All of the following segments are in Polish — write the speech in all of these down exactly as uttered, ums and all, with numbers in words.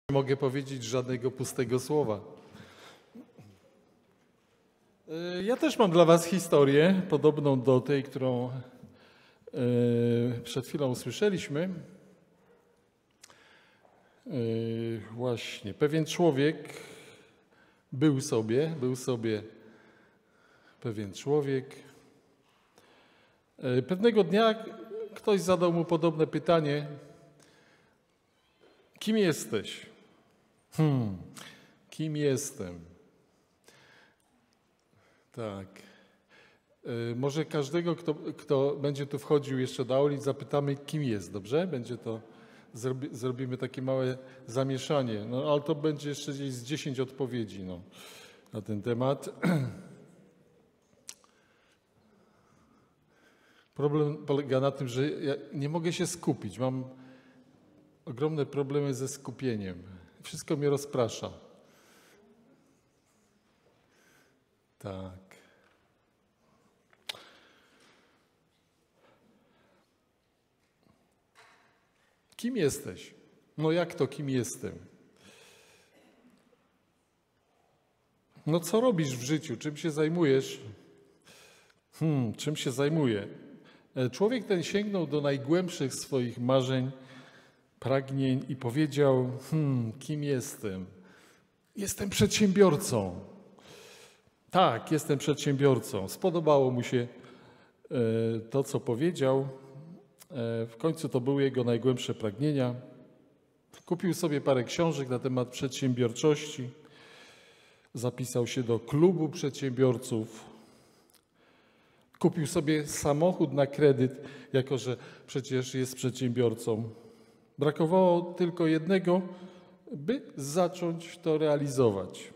Nie mogę powiedzieć żadnego pustego słowa. Ja też mam dla was historię, podobną do tej, którą przed chwilą usłyszeliśmy. Właśnie, pewien człowiek był sobie, był sobie pewien człowiek. Pewnego dnia ktoś zadał mu podobne pytanie: kim jesteś? Hmm, kim jestem? Tak. Może każdego, kto, kto będzie tu wchodził jeszcze do auli, zapytamy, kim jest, dobrze? Będzie to, zrobi, zrobimy takie małe zamieszanie, no ale to będzie jeszcze gdzieś z dziesięć odpowiedzi no, na ten temat. Problem polega na tym, że ja nie mogę się skupić, mam ogromne problemy ze skupieniem. Wszystko mnie rozprasza. Tak. Kim jesteś? No jak to kim jestem? No co robisz w życiu? Czym się zajmujesz? Hmm, czym się zajmuję? Człowiek ten sięgnął do najgłębszych swoich marzeń, pragnień i powiedział: hmm, kim jestem? Jestem przedsiębiorcą. Tak, jestem przedsiębiorcą. Spodobało mu się to, co powiedział. W końcu to były jego najgłębsze pragnienia. Kupił sobie parę książek na temat przedsiębiorczości. Zapisał się do klubu przedsiębiorców. Kupił sobie samochód na kredyt, jako że przecież jest przedsiębiorcą. Brakowało tylko jednego, by zacząć to realizować.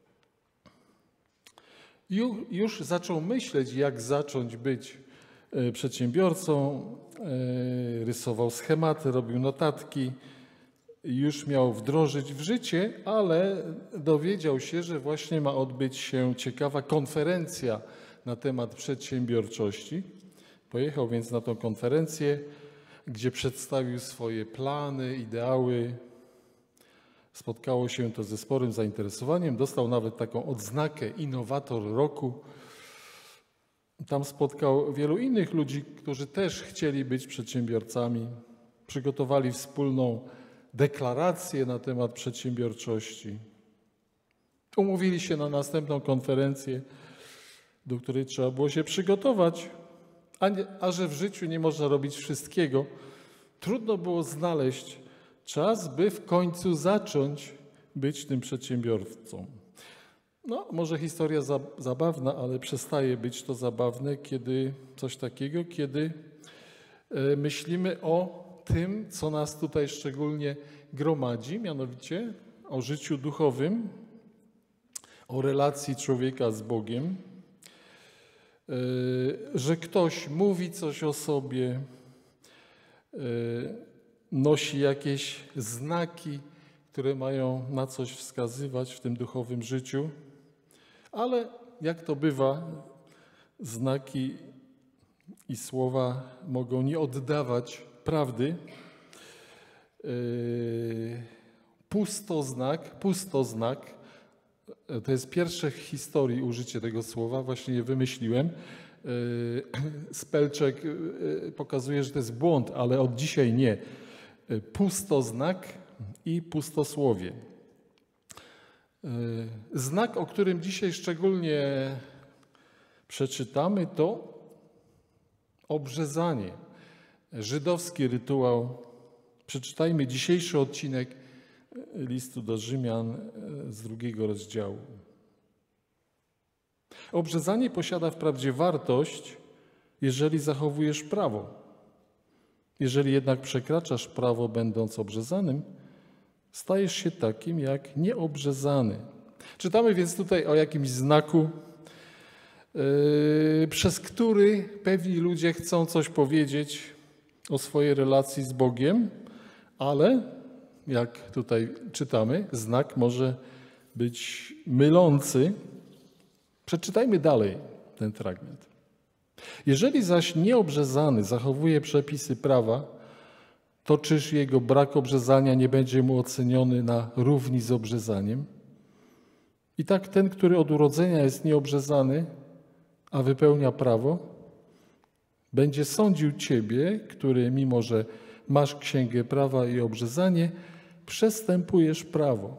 Już zaczął myśleć, jak zacząć być przedsiębiorcą, rysował schematy, robił notatki, już miał wdrożyć w życie, ale dowiedział się, że właśnie ma odbyć się ciekawa konferencja na temat przedsiębiorczości. Pojechał więc na tę konferencję, gdzie przedstawił swoje plany, ideały. Spotkało się to ze sporym zainteresowaniem. Dostał nawet taką odznakę Innowator Roku. Tam spotkał wielu innych ludzi, którzy też chcieli być przedsiębiorcami. Przygotowali wspólną deklarację na temat przedsiębiorczości. Umówili się na następną konferencję, do której trzeba było się przygotować. A, nie, a że w życiu nie można robić wszystkiego, trudno było znaleźć czas, by w końcu zacząć być tym przedsiębiorcą. No, może historia za, zabawna, ale przestaje być to zabawne, kiedy coś takiego, kiedy y, myślimy o tym, co nas tutaj szczególnie gromadzi, mianowicie o życiu duchowym, o relacji człowieka z Bogiem, y, że ktoś mówi coś o sobie, y, nosi jakieś znaki, które mają na coś wskazywać w tym duchowym życiu, ale jak to bywa, znaki i słowa mogą nie oddawać prawdy. Pustoznak, pustoznak, to jest pierwsze w historii użycie tego słowa, właśnie je wymyśliłem. Spelczek pokazuje, że to jest błąd, ale od dzisiaj nie. Pustoznak i pustosłowie. Znak, o którym dzisiaj szczególnie przeczytamy, to obrzezanie. Żydowski rytuał. Przeczytajmy dzisiejszy odcinek listu do Rzymian z drugiego rozdziału. Obrzezanie posiada wprawdzie wartość, jeżeli zachowujesz prawo. Jeżeli jednak przekraczasz prawo, będąc obrzezanym, stajesz się takim jak nieobrzezany. Czytamy więc tutaj o jakimś znaku, yy, przez który pewni ludzie chcą coś powiedzieć o swojej relacji z Bogiem, ale jak tutaj czytamy, znak może być mylący. Przeczytajmy dalej ten fragment. Jeżeli zaś nieobrzezany zachowuje przepisy prawa, to czyż jego brak obrzezania nie będzie mu oceniony na równi z obrzezaniem? I tak ten, który od urodzenia jest nieobrzezany, a wypełnia prawo, będzie sądził ciebie, który mimo że masz księgę prawa i obrzezanie, przestępujesz prawo.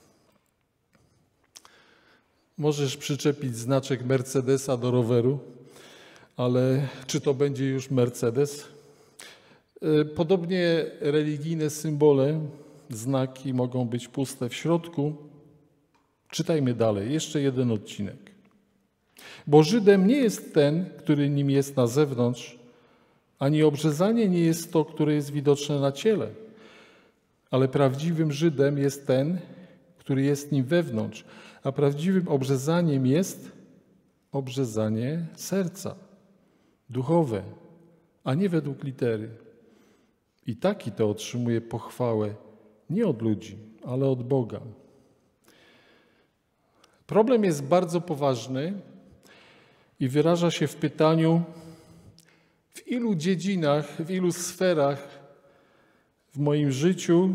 Możesz przyczepić znaczek Mercedesa do roweru, ale czy to będzie już Mercedes? Podobnie religijne symbole, znaki mogą być puste w środku. Czytajmy dalej, jeszcze jeden odcinek. Bo Żydem nie jest ten, który nim jest na zewnątrz, ani obrzezanie nie jest to, które jest widoczne na ciele, ale prawdziwym Żydem jest ten, który jest nim wewnątrz, a prawdziwym obrzezaniem jest obrzezanie serca, duchowe, a nie według litery. I taki to otrzymuje pochwałę nie od ludzi, ale od Boga. Problem jest bardzo poważny i wyraża się w pytaniu, w ilu dziedzinach, w ilu sferach w moim życiu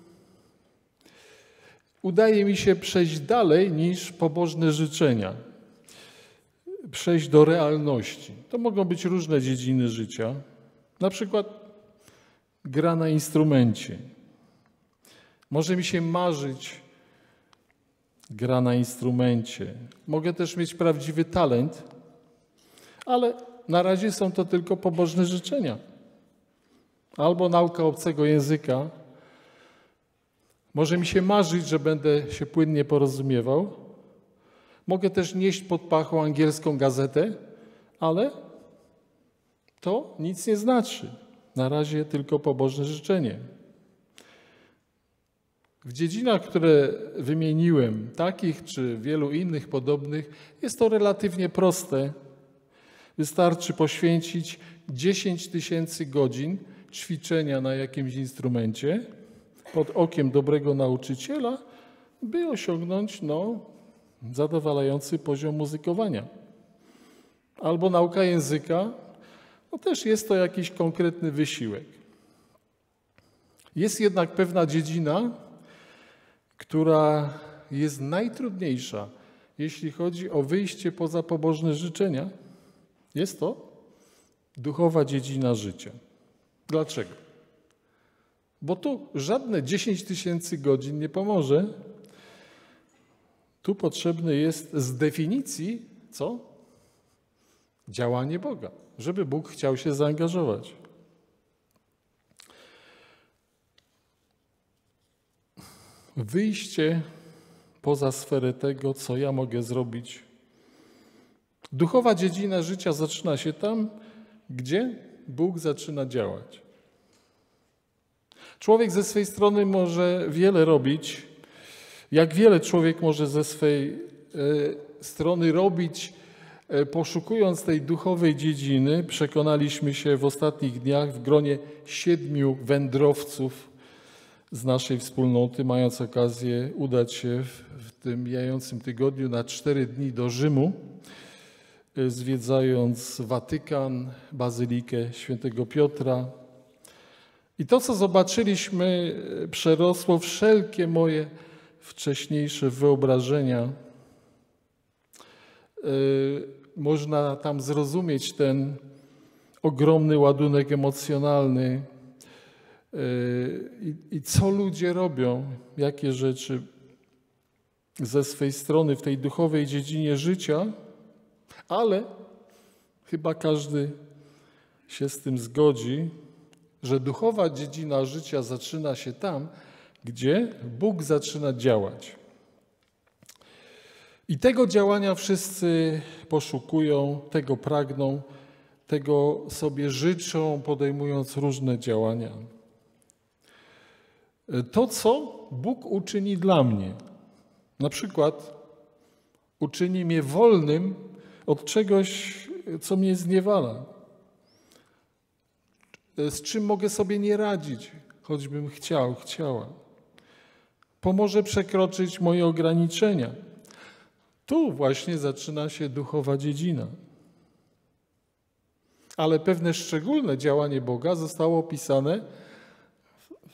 udaje mi się przejść dalej niż pobożne życzenia, przejść do realności. To mogą być różne dziedziny życia, na przykład gra na instrumencie. Może mi się marzyć gra na instrumencie. Mogę też mieć prawdziwy talent, ale na razie są to tylko pobożne życzenia. Albo nauka obcego języka. Może mi się marzyć, że będę się płynnie porozumiewał. Mogę też nieść pod pachą angielską gazetę, ale to nic nie znaczy. Na razie tylko pobożne życzenie. W dziedzinach, które wymieniłem, takich czy wielu innych podobnych, jest to relatywnie proste. Wystarczy poświęcić dziesięć tysięcy godzin ćwiczenia na jakimś instrumencie pod okiem dobrego nauczyciela, by osiągnąć no, zadowalający poziom muzykowania. Albo nauka języka, no też jest to jakiś konkretny wysiłek. Jest jednak pewna dziedzina, która jest najtrudniejsza, jeśli chodzi o wyjście poza pobożne życzenia. Jest to duchowa dziedzina życia. Dlaczego? Bo tu żadne dziesięć tysięcy godzin nie pomoże. Tu potrzebne jest z definicji, co? Działanie Boga, żeby Bóg chciał się zaangażować. Wyjście poza sferę tego, co ja mogę zrobić. Duchowa dziedzina życia zaczyna się tam, gdzie Bóg zaczyna działać. Człowiek ze swej strony może wiele robić. Jak wiele człowiek może ze swej e, strony robić, e, poszukując tej duchowej dziedziny, przekonaliśmy się w ostatnich dniach w gronie siedmiu wędrowców z naszej wspólnoty, mając okazję udać się w, w tym mijającym tygodniu na cztery dni do Rzymu, e, zwiedzając Watykan, Bazylikę Świętego Piotra. I to, co zobaczyliśmy, przerosło wszelkie moje wcześniejsze wyobrażenia. Można tam zrozumieć ten ogromny ładunek emocjonalny i, i co ludzie robią, jakie rzeczy ze swej strony w tej duchowej dziedzinie życia, ale chyba każdy się z tym zgodzi, że duchowa dziedzina życia zaczyna się tam, gdzie Bóg zaczyna działać. I tego działania wszyscy poszukują, tego pragną, tego sobie życzą, podejmując różne działania. To, co Bóg uczyni dla mnie, na przykład uczyni mnie wolnym od czegoś, co mnie zniewala, z czym mogę sobie nie radzić, choćbym chciał, chciała. Pomoże przekroczyć moje ograniczenia. Tu właśnie zaczyna się duchowa dziedzina. Ale pewne szczególne działanie Boga zostało opisane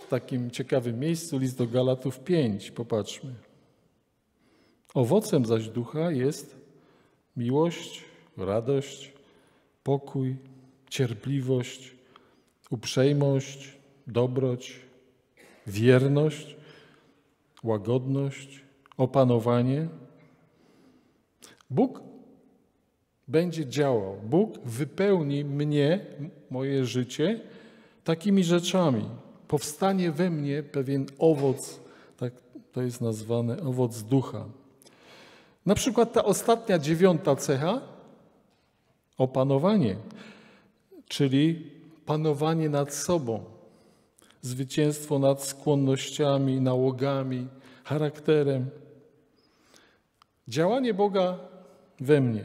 w takim ciekawym miejscu, list do Galatów pięć, popatrzmy. Owocem zaś ducha jest miłość, radość, pokój, cierpliwość, uprzejmość, dobroć, wierność, łagodność, opanowanie. Bóg będzie działał. Bóg wypełni mnie, moje życie takimi rzeczami. Powstanie we mnie pewien owoc, tak to jest nazwane, owoc ducha. Na przykład ta ostatnia, dziewiąta cecha, opanowanie, czyli panowanie nad sobą, zwycięstwo nad skłonnościami, nałogami, charakterem. Działanie Boga we mnie.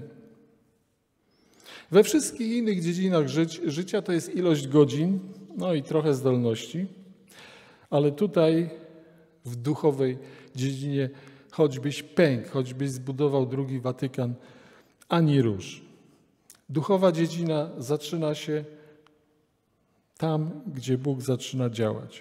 We wszystkich innych dziedzinach żyć, życia to jest ilość godzin, no i trochę zdolności, ale tutaj w duchowej dziedzinie choćbyś pękł, choćbyś zbudował drugi Watykan, ani rusz. Duchowa dziedzina zaczyna się tam, gdzie Bóg zaczyna działać.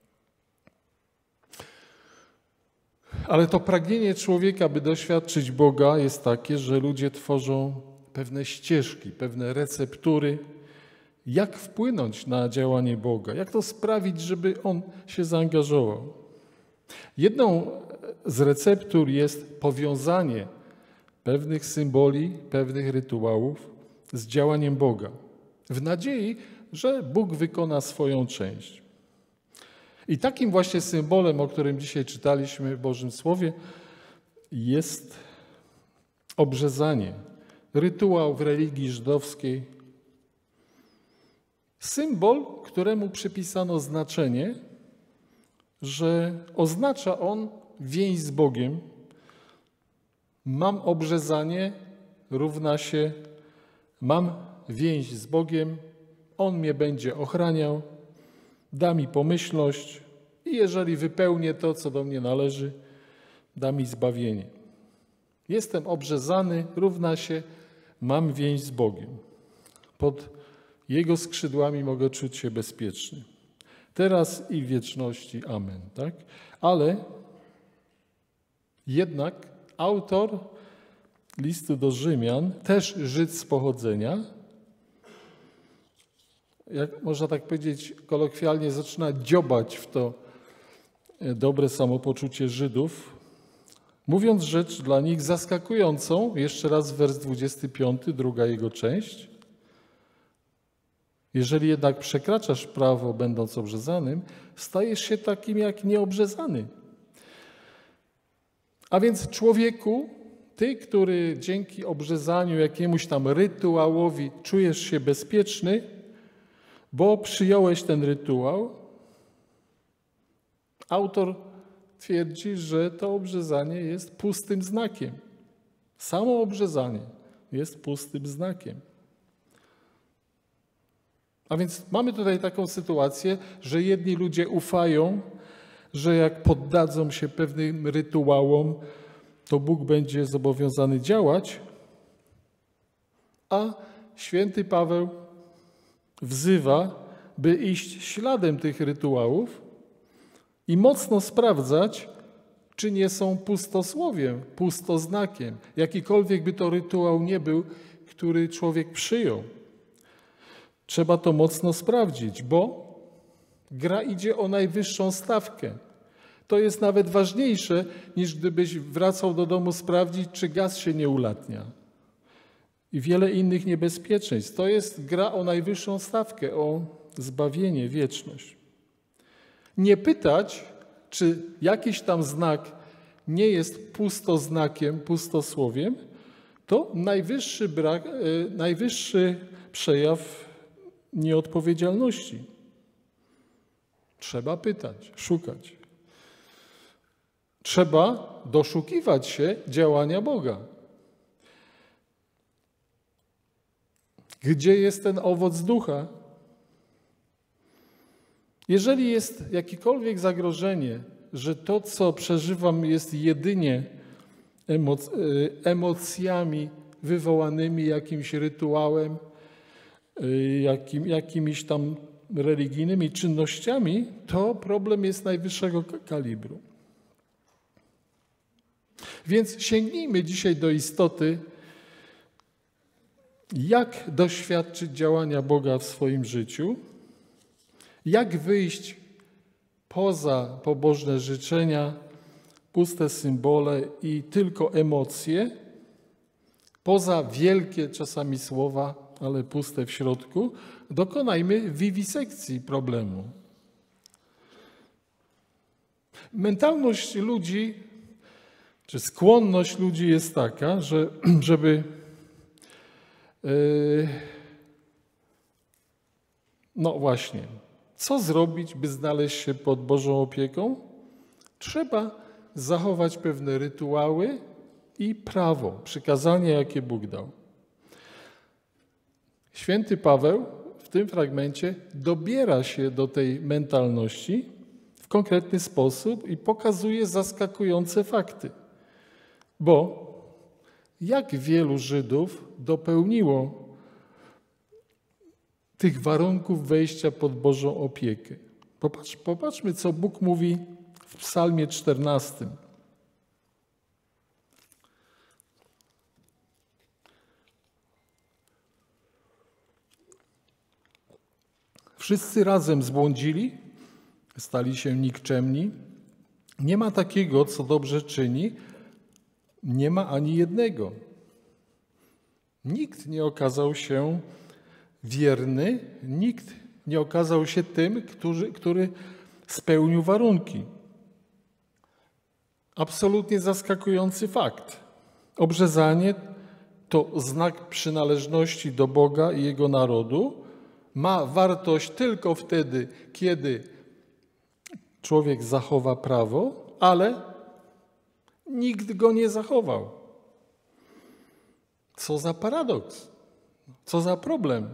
Ale to pragnienie człowieka, by doświadczyć Boga, jest takie, że ludzie tworzą pewne ścieżki, pewne receptury, jak wpłynąć na działanie Boga, jak to sprawić, żeby On się zaangażował. Jedną z receptur jest powiązanie pewnych symboli, pewnych rytuałów z działaniem Boga, w nadziei, że Bóg wykona swoją część. I takim właśnie symbolem, o którym dzisiaj czytaliśmy w Bożym Słowie, jest obrzezanie, rytuał w religii żydowskiej. Symbol, któremu przypisano znaczenie, że oznacza on więź z Bogiem. Mam obrzezanie, równa się mam więź z Bogiem, On mnie będzie ochraniał, da mi pomyślność i jeżeli wypełnię to, co do mnie należy, da mi zbawienie. Jestem obrzezany, równa się mam więź z Bogiem. Pod Jego skrzydłami mogę czuć się bezpieczny. Teraz i w wieczności. Amen. Tak? Ale jednak autor listu do Rzymian, też Żyd z pochodzenia, jak można tak powiedzieć kolokwialnie, zaczyna dziobać w to dobre samopoczucie Żydów, mówiąc rzecz dla nich zaskakującą, jeszcze raz wers dwudziesty piąty, druga jego część. Jeżeli jednak przekraczasz prawo, będąc obrzezanym, stajesz się takim jak nieobrzezany. A więc człowieku, ty, który dzięki obrzezaniu, jakiemuś tam rytuałowi czujesz się bezpieczny, bo przyjąłeś ten rytuał, autor twierdzi, że to obrzezanie jest pustym znakiem. Samo obrzezanie jest pustym znakiem. A więc mamy tutaj taką sytuację, że jedni ludzie ufają, że jak poddadzą się pewnym rytuałom, to Bóg będzie zobowiązany działać, a święty Paweł wzywa, by iść śladem tych rytuałów i mocno sprawdzać, czy nie są pustosłowiem, pustoznakiem, jakikolwiek by to rytuał nie był, który człowiek przyjął. Trzeba to mocno sprawdzić, bo gra idzie o najwyższą stawkę. To jest nawet ważniejsze, niż gdybyś wracał do domu sprawdzić, czy gaz się nie ulatnia. I wiele innych niebezpieczeństw. To jest gra o najwyższą stawkę, o zbawienie, wieczność. Nie pytać, czy jakiś tam znak nie jest pustoznakiem, pustosłowiem, to najwyższy, brak, najwyższy przejaw nieodpowiedzialności. Trzeba pytać, szukać. Trzeba doszukiwać się działania Boga. Gdzie jest ten owoc ducha? Jeżeli jest jakiekolwiek zagrożenie, że to, co przeżywam, jest jedynie emoc emocjami wywołanymi jakimś rytuałem, jakim, jakimiś tam religijnymi czynnościami, to problem jest najwyższego kalibru. Więc sięgnijmy dzisiaj do istoty, jak doświadczyć działania Boga w swoim życiu, jak wyjść poza pobożne życzenia, puste symbole i tylko emocje, poza wielkie czasami słowa, ale puste w środku, dokonajmy wiwisekcji problemu. Mentalność ludzi, czy skłonność ludzi jest taka, że żeby yy, no właśnie, co zrobić, by znaleźć się pod Bożą opieką? Trzeba zachować pewne rytuały i prawo, przykazania, jakie Bóg dał. Święty Paweł w tym fragmencie dobiera się do tej mentalności w konkretny sposób i pokazuje zaskakujące fakty. Bo jak wielu Żydów dopełniło tych warunków wejścia pod Bożą opiekę? Popatrz, popatrzmy, co Bóg mówi w Psalmie czternastym. Wszyscy razem zbłądzili, stali się nikczemni. Nie ma takiego, co dobrze czyni, nie ma ani jednego. Nikt nie okazał się wierny, nikt nie okazał się tym, który, który spełnił warunki. Absolutnie zaskakujący fakt. Obrzezanie to znak przynależności do Boga i Jego narodu. Ma wartość tylko wtedy, kiedy człowiek zachowa prawo, ale nikt go nie zachował. Co za paradoks, co za problem.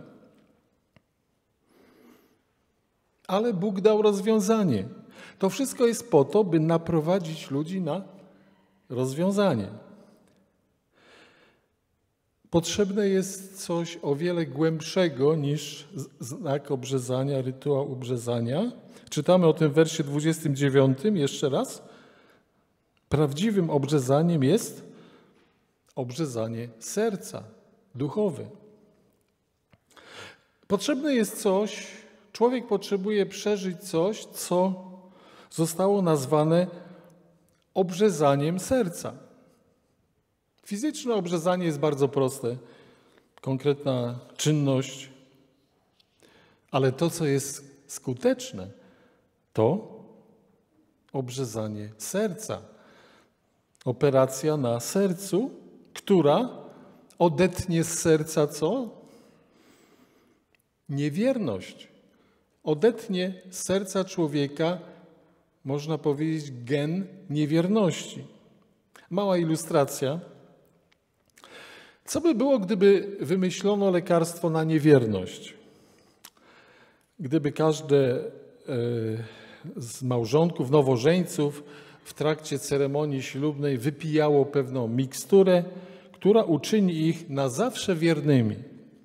Ale Bóg dał rozwiązanie. To wszystko jest po to, by naprowadzić ludzi na rozwiązanie. Potrzebne jest coś o wiele głębszego niż znak obrzezania, rytuał obrzezania. Czytamy o tym w wersie dwudziestym dziewiątym, jeszcze raz. Prawdziwym obrzezaniem jest obrzezanie serca, duchowe. Potrzebne jest coś, człowiek potrzebuje przeżyć coś, co zostało nazwane obrzezaniem serca. Fizyczne obrzezanie jest bardzo proste, konkretna czynność, ale to, co jest skuteczne, to obrzezanie serca. Operacja na sercu, która odetnie z serca co? Niewierność. Odetnie z serca człowieka, można powiedzieć, gen niewierności. Mała ilustracja. Co by było, gdyby wymyślono lekarstwo na niewierność? Gdyby każde z małżonków, nowożeńców w trakcie ceremonii ślubnej wypijało pewną miksturę, która uczyni ich na zawsze wiernymi.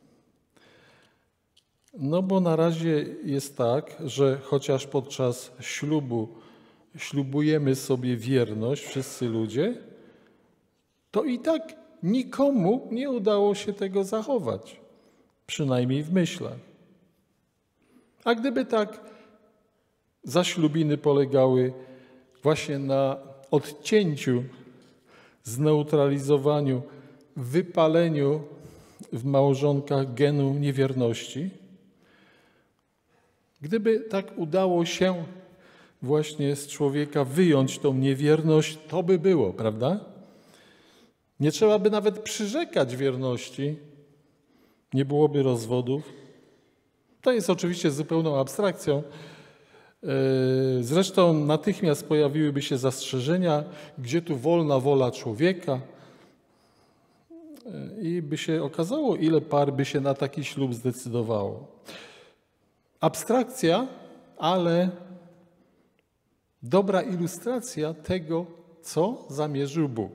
No bo na razie jest tak, że chociaż podczas ślubu ślubujemy sobie wierność, wszyscy ludzie, to i tak nikomu nie udało się tego zachować, przynajmniej w myślach. A gdyby tak zaślubiny polegały właśnie na odcięciu, zneutralizowaniu, wypaleniu w małżonkach genu niewierności, gdyby tak udało się właśnie z człowieka wyjąć tą niewierność, to by było, prawda? Nie trzeba by nawet przyrzekać wierności, nie byłoby rozwodów. To jest oczywiście zupełną abstrakcją. Zresztą natychmiast pojawiłyby się zastrzeżenia, gdzie tu wolna wola człowieka i by się okazało, ile par by się na taki ślub zdecydowało. Abstrakcja, ale dobra ilustracja tego, co zamierzył Bóg.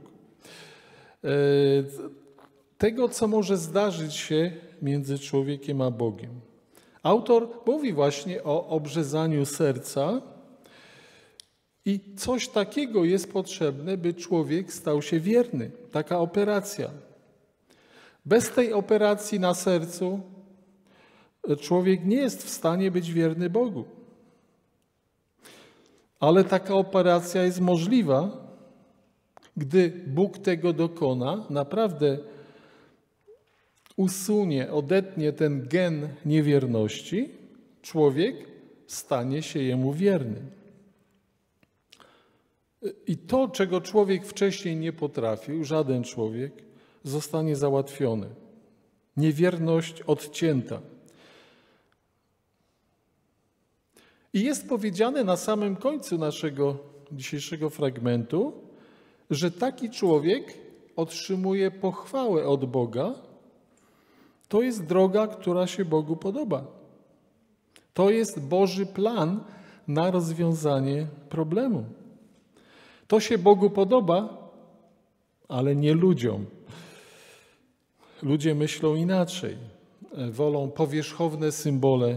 Tego, co może zdarzyć się między człowiekiem a Bogiem. Autor mówi właśnie o obrzezaniu serca i coś takiego jest potrzebne, by człowiek stał się wierny. Taka operacja. Bez tej operacji na sercu człowiek nie jest w stanie być wierny Bogu. Ale taka operacja jest możliwa, gdy Bóg tego dokona, naprawdę usunie, odetnie ten gen niewierności, człowiek stanie się jemu wierny. I to, czego człowiek wcześniej nie potrafił, żaden człowiek, zostanie załatwione. Niewierność odcięta. I jest powiedziane na samym końcu naszego dzisiejszego fragmentu, że taki człowiek otrzymuje pochwałę od Boga. To jest droga, która się Bogu podoba. To jest Boży plan na rozwiązanie problemu. To się Bogu podoba, ale nie ludziom. Ludzie myślą inaczej. Wolą powierzchowne symbole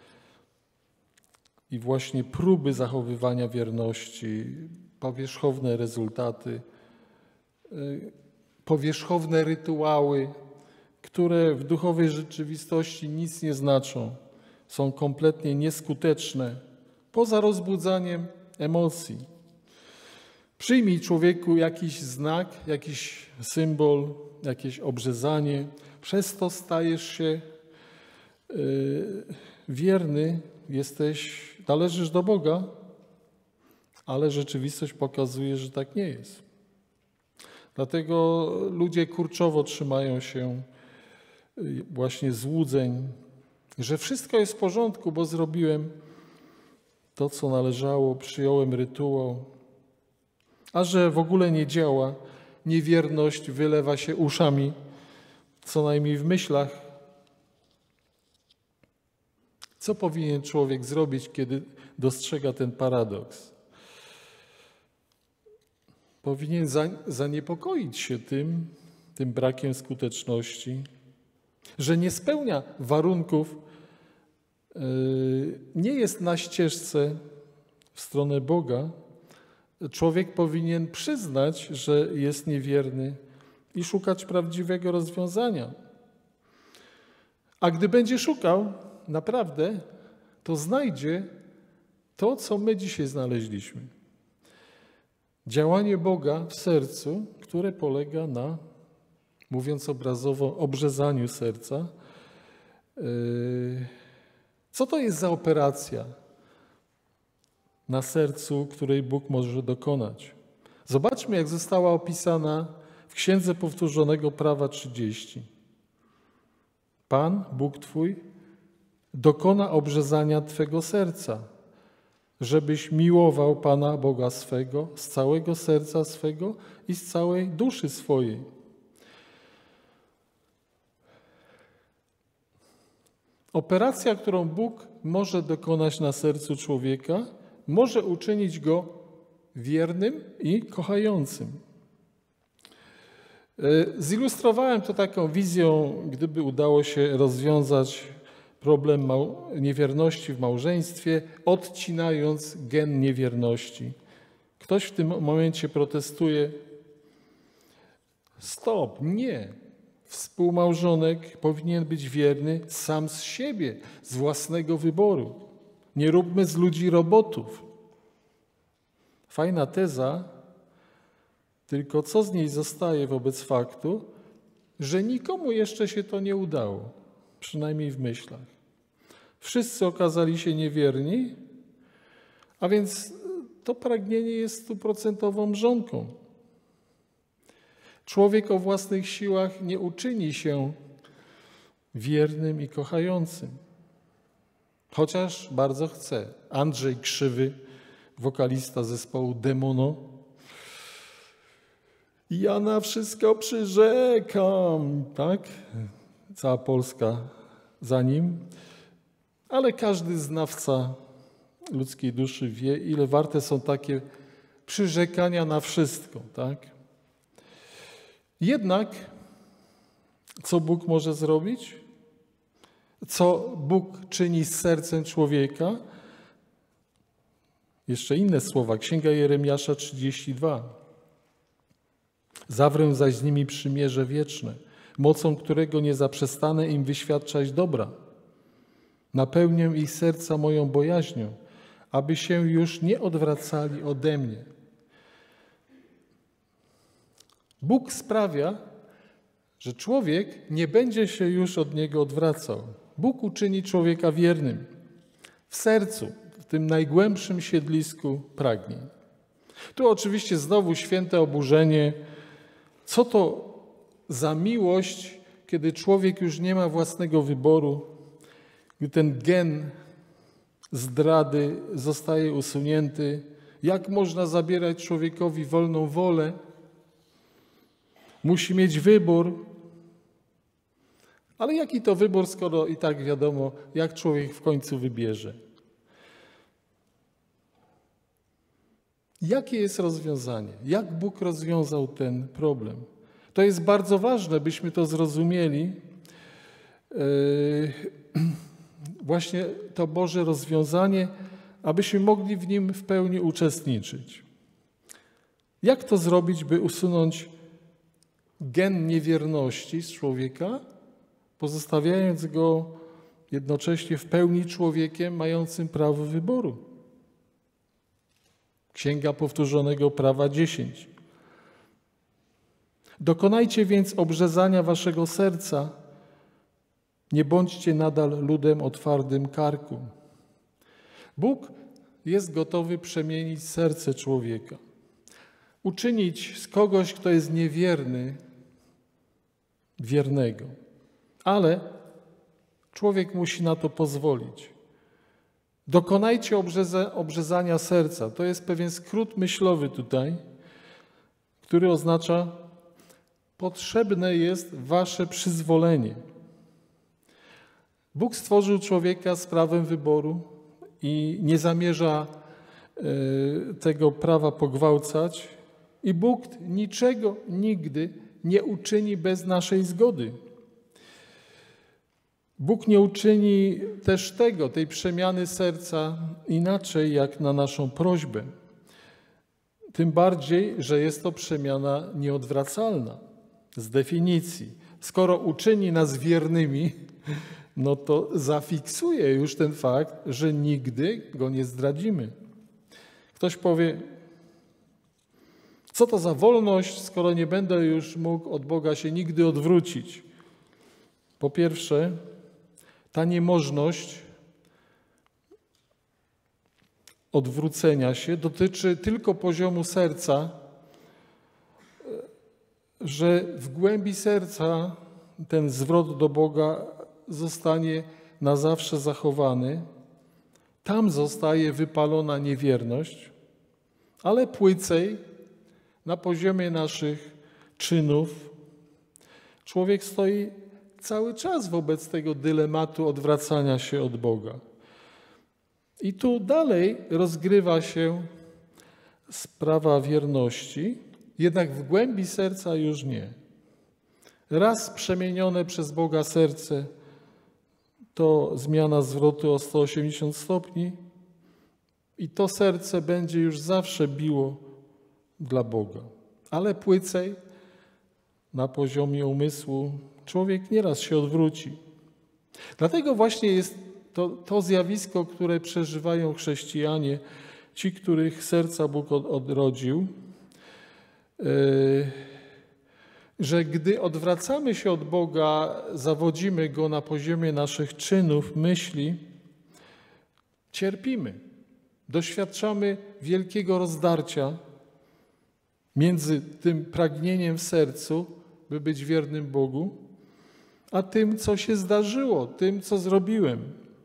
i właśnie próby zachowywania wierności, powierzchowne rezultaty, powierzchowne rytuały, które w duchowej rzeczywistości nic nie znaczą, są kompletnie nieskuteczne, poza rozbudzaniem emocji. Przyjmij, człowieku, jakiś znak, jakiś symbol, jakieś obrzezanie. Przez to stajesz się yy, wierny, jesteś, należysz do Boga, ale rzeczywistość pokazuje, że tak nie jest. Dlatego ludzie kurczowo trzymają się właśnie złudzeń, że wszystko jest w porządku, bo zrobiłem to, co należało, przyjąłem rytuał, a że w ogóle nie działa, niewierność wylewa się uszami, co najmniej w myślach. Co powinien człowiek zrobić, kiedy dostrzega ten paradoks? Powinien zaniepokoić się tym, tym brakiem skuteczności, że nie spełnia warunków, nie jest na ścieżce w stronę Boga. Człowiek powinien przyznać, że jest niewierny i szukać prawdziwego rozwiązania. A gdy będzie szukał naprawdę, to znajdzie to, co my dzisiaj znaleźliśmy. Działanie Boga w sercu, które polega na, mówiąc obrazowo, obrzezaniu serca. Co to jest za operacja na sercu, której Bóg może dokonać? Zobaczmy, jak została opisana w Księdze Powtórzonego Prawa trzydzieści. Pan, Bóg Twój, dokona obrzezania Twego serca, żebyś miłował Pana Boga swego z całego serca swego i z całej duszy swojej. Operacja, którą Bóg może dokonać na sercu człowieka, może uczynić go wiernym i kochającym. Zilustrowałem to taką wizją, gdyby udało się rozwiązać problem niewierności w małżeństwie, odcinając gen niewierności. Ktoś w tym momencie protestuje. Stop, nie. Współmałżonek powinien być wierny sam z siebie, z własnego wyboru. Nie róbmy z ludzi robotów. Fajna teza, tylko co z niej zostaje wobec faktu, że nikomu jeszcze się to nie udało, przynajmniej w myślach. Wszyscy okazali się niewierni, a więc to pragnienie jest stuprocentową mrzonką. Człowiek o własnych siłach nie uczyni się wiernym i kochającym. Chociaż bardzo chce. Andrzej Krzywy, wokalista zespołu Demono. Ja na wszystko przyrzekam, tak? Cała Polska za nim. Ale każdy znawca ludzkiej duszy wie, ile warte są takie przyrzekania na wszystko, tak? Jednak co Bóg może zrobić? co Bóg czyni z sercem człowieka. Jeszcze inne słowa, Księga Jeremiasza trzydzieści dwa. Zawrę zaś z nimi przymierze wieczne, mocą którego nie zaprzestanę im wyświadczać dobra. Napełnię ich serca moją bojaźnią, aby się już nie odwracali ode mnie. Bóg sprawia, że człowiek nie będzie się już od Niego odwracał. Bóg uczyni człowieka wiernym w sercu, w tym najgłębszym siedlisku pragnień. Tu oczywiście znowu święte oburzenie. Co to za miłość, kiedy człowiek już nie ma własnego wyboru, gdy ten gen zdrady zostaje usunięty? Jak można zabierać człowiekowi wolną wolę? Musi mieć wybór. Ale jaki to wybór, skoro i tak wiadomo, jak człowiek w końcu wybierze? Jakie jest rozwiązanie? Jak Bóg rozwiązał ten problem? To jest bardzo ważne, byśmy to zrozumieli. Właśnie to Boże rozwiązanie, abyśmy mogli w nim w pełni uczestniczyć. Jak to zrobić, by usunąć gen niewierności z człowieka, pozostawiając go jednocześnie w pełni człowiekiem mającym prawo wyboru? Księga Powtórzonego Prawa dziesięć. Dokonajcie więc obrzezania waszego serca, nie bądźcie nadal ludem o twardym karku. Bóg jest gotowy przemienić serce człowieka, uczynić z kogoś, kto jest niewierny, wiernego. Ale człowiek musi na to pozwolić. Dokonajcie obrzeza, obrzezania serca. To jest pewien skrót myślowy tutaj, który oznacza: potrzebne jest wasze przyzwolenie. Bóg stworzył człowieka z prawem wyboru i nie zamierza y, tego prawa pogwałcać. I Bóg niczego nigdy nie uczyni bez naszej zgody. Bóg nie uczyni też tego, tej przemiany serca inaczej jak na naszą prośbę. Tym bardziej, że jest to przemiana nieodwracalna z definicji. Skoro uczyni nas wiernymi, no to zafiksuje już ten fakt, że nigdy go nie zdradzimy. Ktoś powie: co to za wolność, skoro nie będę już mógł od Boga się nigdy odwrócić? Po pierwsze, ta niemożność odwrócenia się dotyczy tylko poziomu serca, że w głębi serca ten zwrot do Boga zostanie na zawsze zachowany. Tam zostaje wypalona niewierność, ale płycej na poziomie naszych czynów człowiek stoi cały czas wobec tego dylematu odwracania się od Boga. I tu dalej rozgrywa się sprawa wierności, jednak w głębi serca już nie. Raz przemienione przez Boga serce to zmiana zwrotu o sto osiemdziesiąt stopni i to serce będzie już zawsze biło dla Boga. Ale płycej na poziomie umysłu człowiek nieraz się odwróci. Dlatego właśnie jest to, to zjawisko, które przeżywają chrześcijanie, ci, których serca Bóg odrodził, yy, że gdy odwracamy się od Boga, zawodzimy Go na poziomie naszych czynów, myśli, cierpimy. Doświadczamy wielkiego rozdarcia między tym pragnieniem w sercu, by być wiernym Bogu, a tym, co się zdarzyło, tym, co zrobiłem.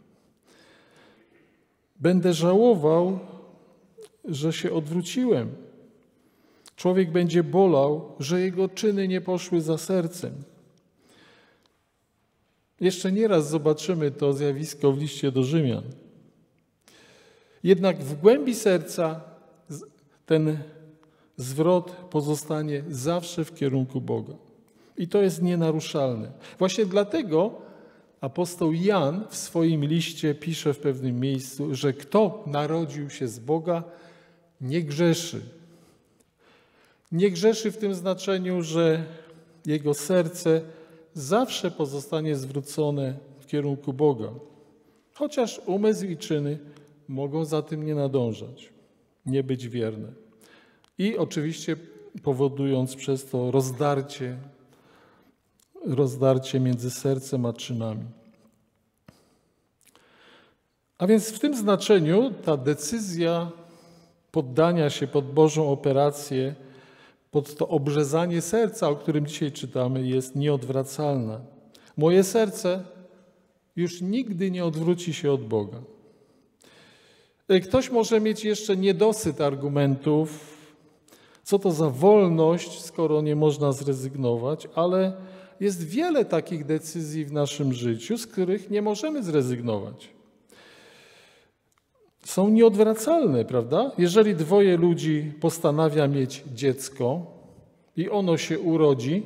Będę żałował, że się odwróciłem. Człowiek będzie bolał, że jego czyny nie poszły za sercem. Jeszcze nieraz zobaczymy to zjawisko w liście do Rzymian. Jednak w głębi serca ten zwrot pozostanie zawsze w kierunku Boga. I to jest nienaruszalne. Właśnie dlatego Apostoł Jan w swoim liście pisze w pewnym miejscu, że kto narodził się z Boga, nie grzeszy. Nie grzeszy w tym znaczeniu, że jego serce zawsze pozostanie zwrócone w kierunku Boga, chociaż umysł i czyny mogą za tym nie nadążać, nie być wierne. I oczywiście powodując przez to rozdarcie, rozdarcie między sercem a czynami. A więc w tym znaczeniu ta decyzja poddania się pod Bożą operację, pod to obrzezanie serca, o którym dzisiaj czytamy, jest nieodwracalna. Moje serce już nigdy nie odwróci się od Boga. Ktoś może mieć jeszcze niedosyt argumentów, co to za wolność, skoro nie można zrezygnować, ale jest wiele takich decyzji w naszym życiu, z których nie możemy zrezygnować. Są nieodwracalne, prawda? Jeżeli dwoje ludzi postanawia mieć dziecko i ono się urodzi,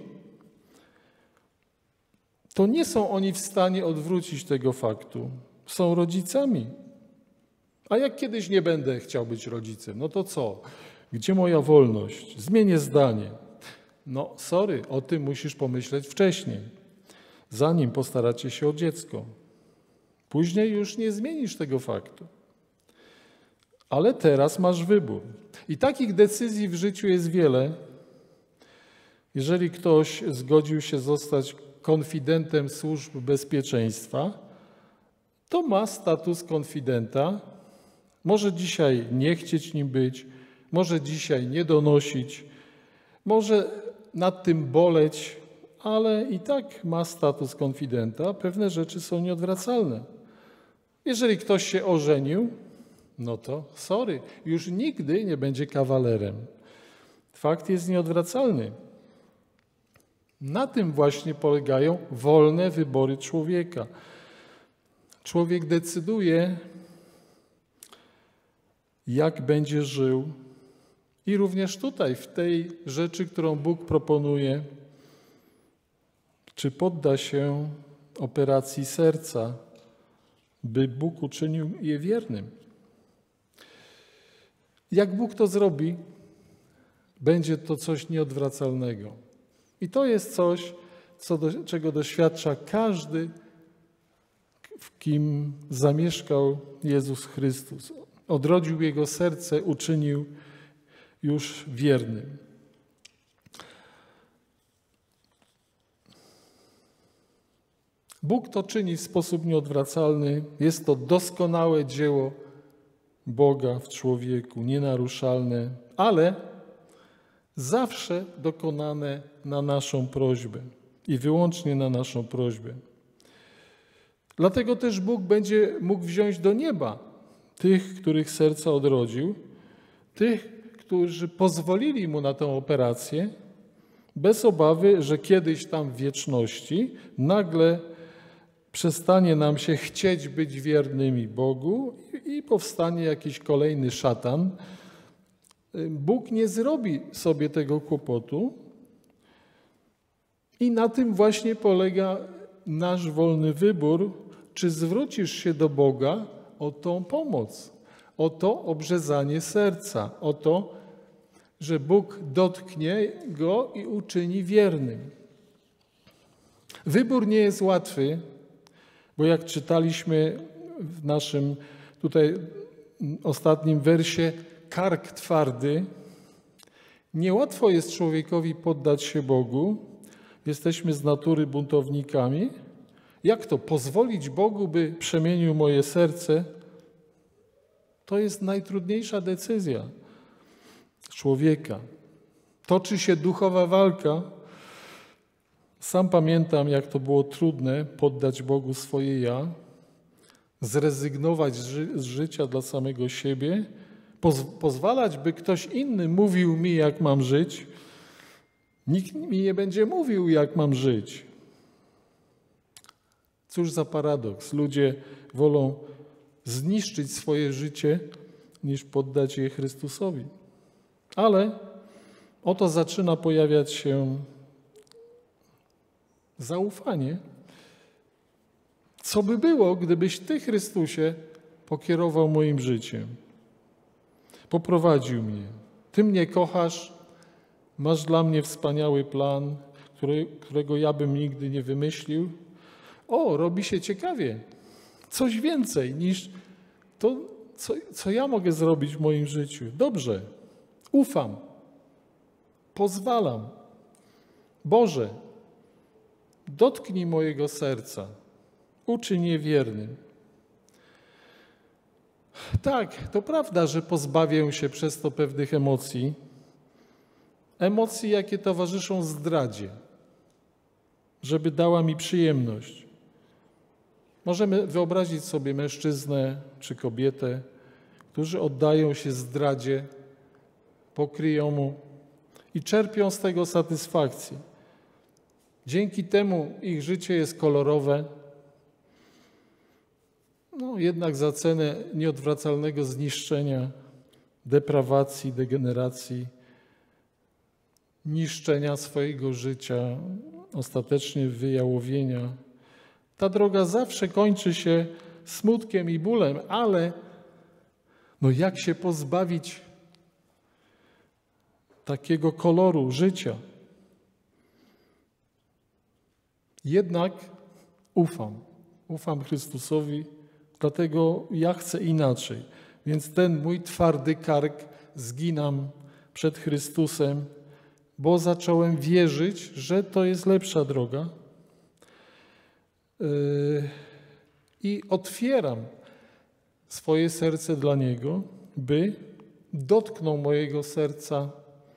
to nie są oni w stanie odwrócić tego faktu. Są rodzicami. A jak kiedyś nie będę chciał być rodzicem, no to co? Gdzie moja wolność? Zmienię zdanie. No sorry, o tym musisz pomyśleć wcześniej, zanim postaracie się o dziecko. Później już nie zmienisz tego faktu. Ale teraz masz wybór. I takich decyzji w życiu jest wiele. Jeżeli ktoś zgodził się zostać konfidentem służb bezpieczeństwa, to ma status konfidenta. Może dzisiaj nie chcieć nim być, może dzisiaj nie donosić, może nad tym boleć, ale i tak ma status konfidenta. Pewne rzeczy są nieodwracalne. Jeżeli ktoś się ożenił, no to sorry, już nigdy nie będzie kawalerem. Fakt jest nieodwracalny. Na tym właśnie polegają wolne wybory człowieka. Człowiek decyduje, jak będzie żył. I również tutaj, w tej rzeczy, którą Bóg proponuje, czy podda się operacji serca, by Bóg uczynił je wiernym. Jak Bóg to zrobi, będzie to coś nieodwracalnego. I to jest coś, co do, czego doświadcza każdy, w kim zamieszkał Jezus Chrystus. Odrodził jego serce, uczynił już wiernym. Bóg to czyni w sposób nieodwracalny. Jest to doskonałe dzieło Boga w człowieku, nienaruszalne, ale zawsze dokonane na naszą prośbę i wyłącznie na naszą prośbę. Dlatego też Bóg będzie mógł wziąć do nieba tych, których serca odrodził, tych, którzy pozwolili Mu na tę operację, bez obawy, że kiedyś tam w wieczności nagle przestanie nam się chcieć być wiernymi Bogu i powstanie jakiś kolejny szatan. Bóg nie zrobi sobie tego kłopotu i na tym właśnie polega nasz wolny wybór, czy zwrócisz się do Boga o tą pomoc, o to obrzezanie serca, o to, że Bóg dotknie go i uczyni wiernym. Wybór nie jest łatwy, bo jak czytaliśmy w naszym tutaj ostatnim wersie, kark twardy, niełatwo jest człowiekowi poddać się Bogu. Jesteśmy z natury buntownikami. Jak to? Pozwolić Bogu, by przemienił moje serce? To jest najtrudniejsza decyzja człowieka. Toczy się duchowa walka. Sam pamiętam, jak to było trudne poddać Bogu swoje ja, zrezygnować z, ży- z życia dla samego siebie, poz- pozwalać, by ktoś inny mówił mi, jak mam żyć. Nikt mi nie będzie mówił, jak mam żyć. Cóż za paradoks. Ludzie wolą zniszczyć swoje życie, niż poddać je Chrystusowi. Ale oto zaczyna pojawiać się zaufanie. Co by było, gdybyś Ty, Chrystusie, pokierował moim życiem? Poprowadził mnie. Ty mnie kochasz, masz dla mnie wspaniały plan, który, którego ja bym nigdy nie wymyślił. O, robi się ciekawie. Coś więcej niż to, co, co ja mogę zrobić w moim życiu. Dobrze, ufam, pozwalam. Boże, dotknij mojego serca, uczyń je wiernym. Tak, to prawda, że pozbawię się przez to pewnych emocji, emocji, jakie towarzyszą zdradzie, żeby dała mi przyjemność. Możemy wyobrazić sobie mężczyznę czy kobietę, którzy oddają się zdradzie, pokryją mu i czerpią z tego satysfakcję. Dzięki temu ich życie jest kolorowe, no jednak za cenę nieodwracalnego zniszczenia, deprawacji, degeneracji, niszczenia swojego życia, ostatecznie wyjałowienia. Ta droga zawsze kończy się smutkiem i bólem, ale no jak się pozbawić takiego koloru życia? Jednak ufam, ufam Chrystusowi, dlatego ja chcę inaczej. Więc ten mój twardy kark zginam przed Chrystusem, bo zacząłem wierzyć, że to jest lepsza droga. Yy, I otwieram swoje serce dla Niego, by dotknął mojego serca,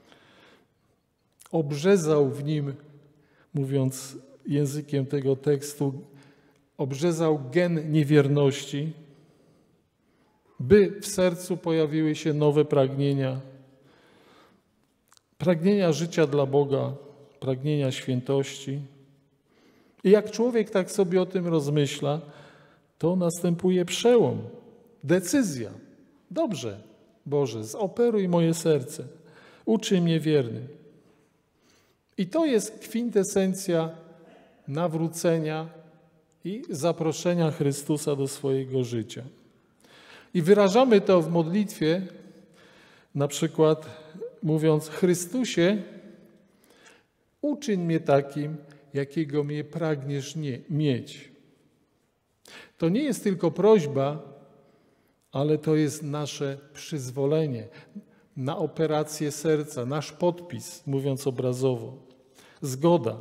obrzezał w nim, mówiąc językiem tego tekstu, obrzezał gen niewierności, by w sercu pojawiły się nowe pragnienia, pragnienia życia dla Boga, pragnienia świętości. I jak człowiek tak sobie o tym rozmyśla, to następuje przełom, decyzja. Dobrze, Boże, zoperuj moje serce, uczyń mnie wiernym. I to jest kwintesencja nawrócenia i zaproszenia Chrystusa do swojego życia. I wyrażamy to w modlitwie, na przykład mówiąc: Chrystusie, uczyń mnie takim, jakiego mnie pragniesz nie, mieć. To nie jest tylko prośba, ale to jest nasze przyzwolenie na operację serca, nasz podpis, mówiąc obrazowo, zgoda.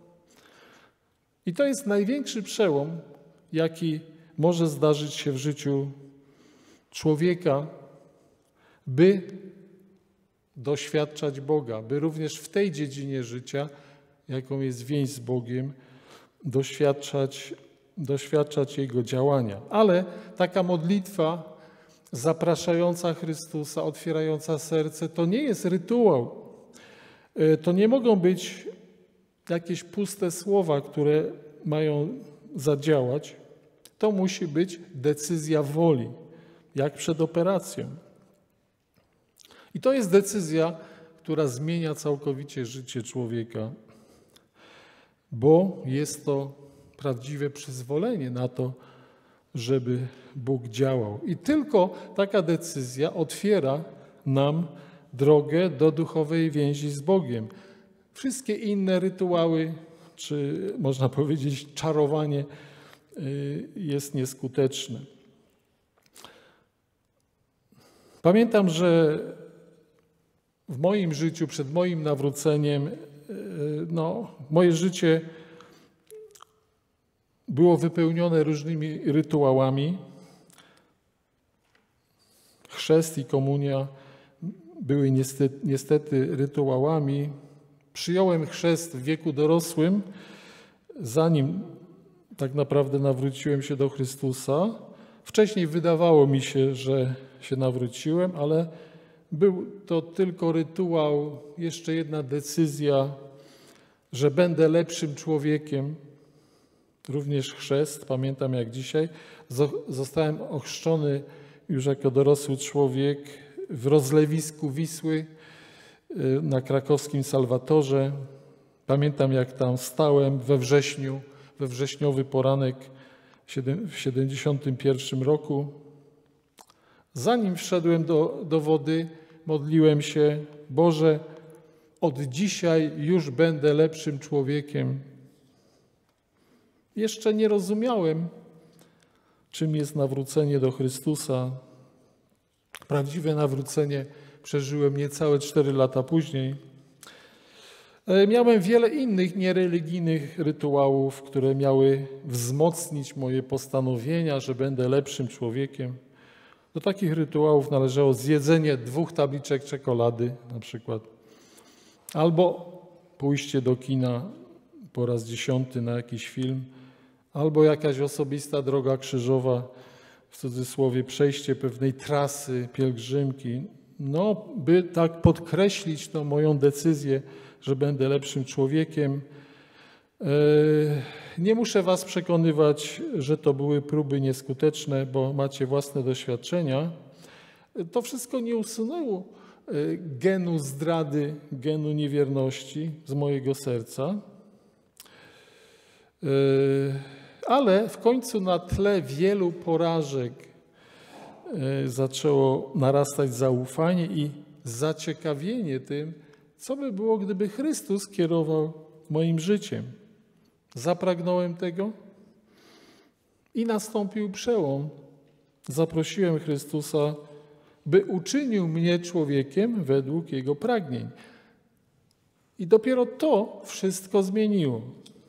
I to jest największy przełom, jaki może zdarzyć się w życiu człowieka, by doświadczać Boga, by również w tej dziedzinie życia, jaką jest więź z Bogiem, doświadczać, doświadczać Jego działania. Ale taka modlitwa zapraszająca Chrystusa, otwierająca serce, to nie jest rytuał. To nie mogą być jakieś puste słowa, które mają zadziałać. To musi być decyzja woli, jak przed operacją. I to jest decyzja, która zmienia całkowicie życie człowieka, bo jest to prawdziwe przyzwolenie na to, żeby Bóg działał. I tylko taka decyzja otwiera nam drogę do duchowej więzi z Bogiem. Wszystkie inne rytuały, czy można powiedzieć czarowanie, jest nieskuteczne. Pamiętam, że w moim życiu, przed moim nawróceniem, no, moje życie było wypełnione różnymi rytuałami. Chrzest i komunia były niestety, niestety rytuałami. Przyjąłem chrzest w wieku dorosłym, zanim tak naprawdę nawróciłem się do Chrystusa. Wcześniej wydawało mi się, że się nawróciłem, ale był to tylko rytuał, jeszcze jedna decyzja, że będę lepszym człowiekiem. Również chrzest, pamiętam jak dzisiaj. Zostałem ochrzczony już jako dorosły człowiek w rozlewisku Wisły na krakowskim Salwatorze. Pamiętam jak tam stałem we wrześniu, we wrześniowy poranek w siedemdziesiątym pierwszym roku. Zanim wszedłem do, do wody, modliłem się: Boże, od dzisiaj już będę lepszym człowiekiem. Jeszcze nie rozumiałem, czym jest nawrócenie do Chrystusa. Prawdziwe nawrócenie przeżyłem niecałe cztery lata później. Miałem wiele innych niereligijnych rytuałów, które miały wzmocnić moje postanowienia, że będę lepszym człowiekiem. Do takich rytuałów należało zjedzenie dwóch tabliczek czekolady na przykład, albo pójście do kina po raz dziesiąty na jakiś film, albo jakaś osobista droga krzyżowa, w cudzysłowie przejście pewnej trasy, pielgrzymki. No, by tak podkreślić tą moją decyzję, że będę lepszym człowiekiem. Nie muszę was przekonywać, że to były próby nieskuteczne, bo macie własne doświadczenia. To wszystko nie usunęło genu zdrady, genu niewierności z mojego serca. Ale w końcu na tle wielu porażek zaczęło narastać zaufanie i zaciekawienie tym, co by było, gdyby Chrystus kierował moim życiem. Zapragnąłem tego i nastąpił przełom. Zaprosiłem Chrystusa, by uczynił mnie człowiekiem według Jego pragnień. I dopiero to wszystko zmieniło.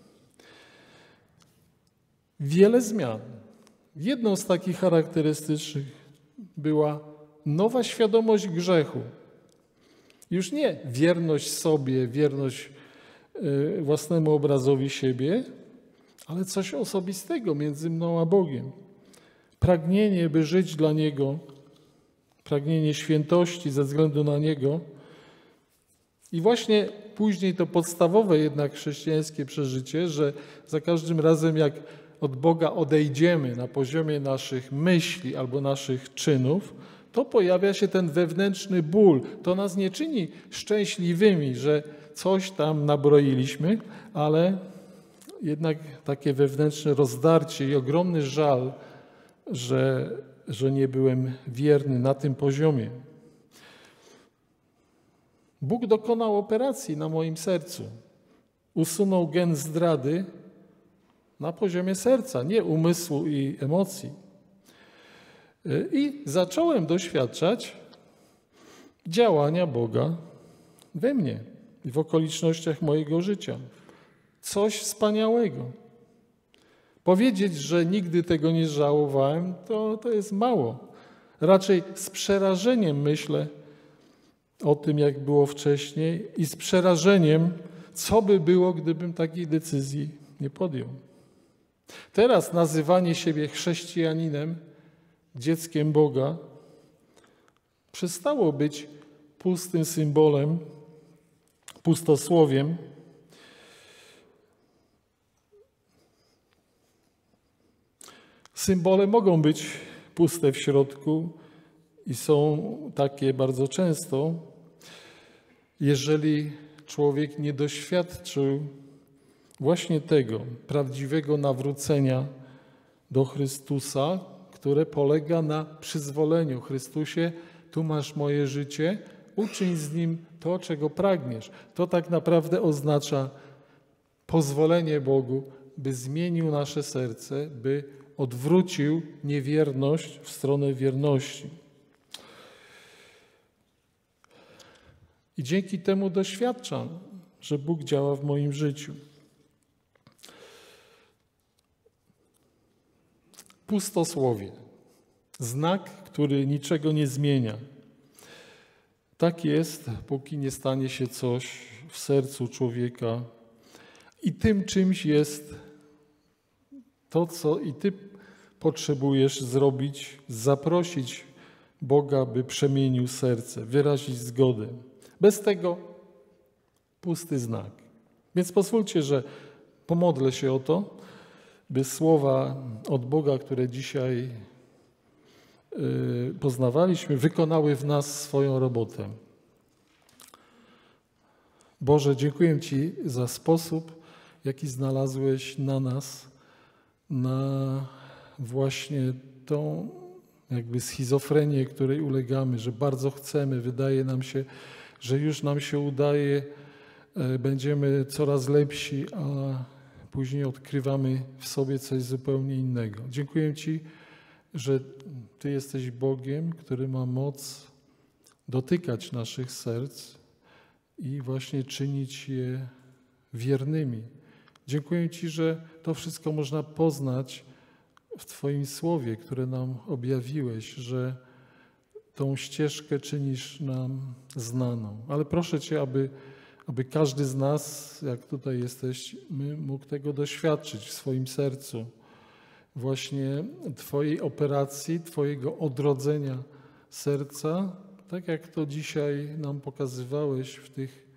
Wiele zmian. Jedną z takich charakterystycznych była nowa świadomość grzechu. Już nie wierność sobie, wierność własnemu obrazowi siebie, ale coś osobistego między mną a Bogiem. Pragnienie, by żyć dla Niego, pragnienie świętości ze względu na Niego. I właśnie później to podstawowe jednak chrześcijańskie przeżycie, że za każdym razem jak od Boga odejdziemy na poziomie naszych myśli albo naszych czynów, to pojawia się ten wewnętrzny ból. To nas nie czyni szczęśliwymi, że coś tam nabroiliśmy, ale jednak takie wewnętrzne rozdarcie i ogromny żal, że, że nie byłem wierny na tym poziomie. Bóg dokonał operacji na moim sercu. Usunął gen zdrady na poziomie serca, nie umysłu i emocji. I zacząłem doświadczać działania Boga we mnie i w okolicznościach mojego życia. Coś wspaniałego. Powiedzieć, że nigdy tego nie żałowałem, to, to jest mało. Raczej z przerażeniem myślę o tym, jak było wcześniej i z przerażeniem, co by było, gdybym takiej decyzji nie podjął. Teraz nazywanie siebie chrześcijaninem, dzieckiem Boga, przestało być pustym symbolem, pustosłowiem. Symbole mogą być puste w środku i są takie bardzo często, jeżeli człowiek nie doświadczył właśnie tego prawdziwego nawrócenia do Chrystusa, które polega na przyzwoleniu. Chrystusie, tu masz moje życie, uczyń z nim to, czego pragniesz. To tak naprawdę oznacza pozwolenie Bogu, by zmienił nasze serce, by odwrócił niewierność w stronę wierności. I dzięki temu doświadczam, że Bóg działa w moim życiu. Pustosłowie. Znak, który niczego nie zmienia. Tak jest, póki nie stanie się coś w sercu człowieka. I tym czymś jest to, co i ty potrzebujesz zrobić, zaprosić Boga, by przemienił serce, wyrazić zgodę. Bez tego pusty znak. Więc pozwólcie, że pomodlę się o to, by słowa od Boga, które dzisiaj poznawaliśmy, wykonały w nas swoją robotę. Boże, dziękuję Ci za sposób, jaki znalazłeś na nas, na właśnie tą jakby schizofrenię, której ulegamy, że bardzo chcemy, wydaje nam się, że już nam się udaje, będziemy coraz lepsi, a później odkrywamy w sobie coś zupełnie innego. Dziękuję Ci, że Ty jesteś Bogiem, który ma moc dotykać naszych serc i właśnie czynić je wiernymi. Dziękuję Ci, że to wszystko można poznać w Twoim Słowie, które nam objawiłeś, że tą ścieżkę czynisz nam znaną. Ale proszę Cię, aby, aby każdy z nas, jak tutaj jesteśmy, mógł tego doświadczyć w swoim sercu. Właśnie Twojej operacji, Twojego odrodzenia serca, tak jak to dzisiaj nam pokazywałeś w tych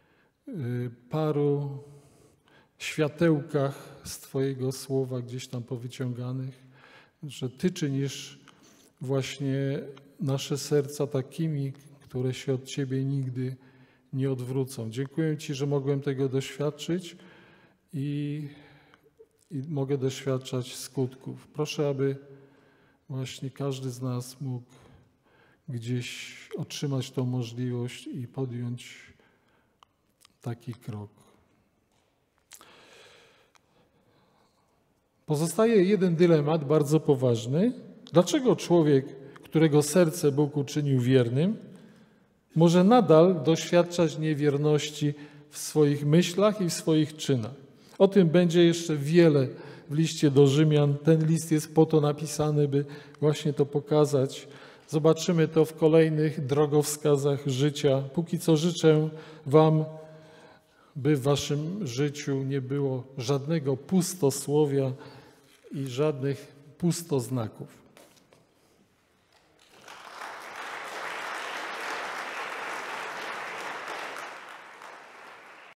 paru światełkach z Twojego słowa gdzieś tam powyciąganych, że Ty czynisz właśnie nasze serca takimi, które się od Ciebie nigdy nie odwrócą. Dziękuję Ci, że mogłem tego doświadczyć i, i mogę doświadczać skutków. Proszę, aby właśnie każdy z nas mógł gdzieś otrzymać tą możliwość i podjąć taki krok. Pozostaje jeden dylemat bardzo poważny. Dlaczego człowiek, którego serce Bóg uczynił wiernym, może nadal doświadczać niewierności w swoich myślach i w swoich czynach? O tym będzie jeszcze wiele w liście do Rzymian. Ten list jest po to napisany, by właśnie to pokazać. Zobaczymy to w kolejnych drogowskazach życia. Póki co życzę Wam, by w Waszym życiu nie było żadnego pustosłowia i żadnych pustoznaków.